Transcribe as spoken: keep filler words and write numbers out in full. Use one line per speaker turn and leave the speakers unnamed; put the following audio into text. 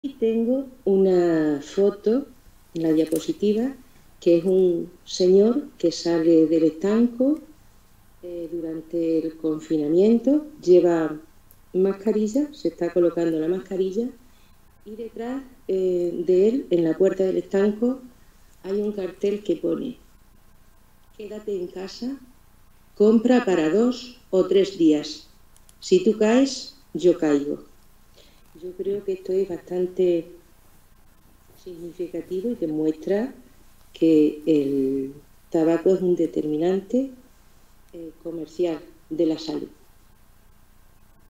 Y tengo una foto en la diapositiva que es un señor que sale del estanco eh, durante el confinamiento, lleva mascarilla, se está colocando la mascarilla y detrás eh, de él, en la puerta del estanco, hay un cartel que pone: quédate en casa, compra para dos o tres días. Si tú caes, yo caigo. Yo creo que esto es bastante significativo y demuestra que el tabaco es un determinante eh, comercial de la salud.